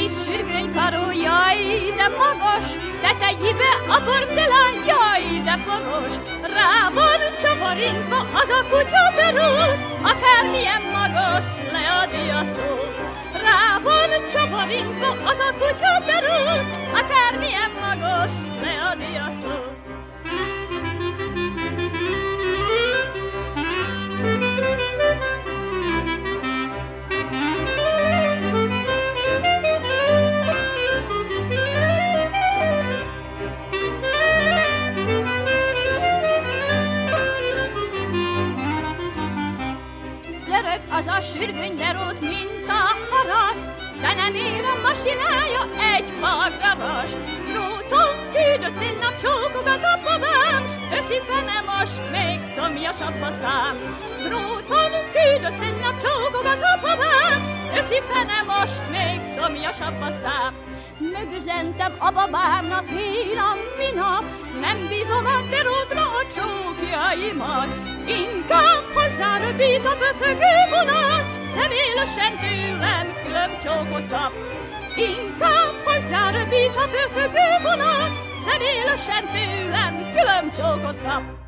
kis sürgőnykaró, jaj, de magas, tetejébe a porcelán, jaj, de poros. Rá van csavarintva az a kutyaperó, akármilyen magas, leadi a szó. Rá van csavarintva az a kutyaperó, akármilyen magas, leadi a szó. Zörög az a sürgönyderót, mint a haraszt, de nem ér a masinája egy faggavas. Dróton küldött egy nap csókokat a babám, s őszi fene most még szomjasabb a szám. Dróton küldött egy nap csókokat a babám, őszi fene most még szomjasabb a szám. Megüzentem a babámnak én a minap, nem bízom a derótra a csókjaimat. Inkább hozzáröpít a pöfögő vonat, személősen tőlem külön csókot kap. Inkább hozzáröpít a pöfögő vonat, személősen tőlem külön csókot kap.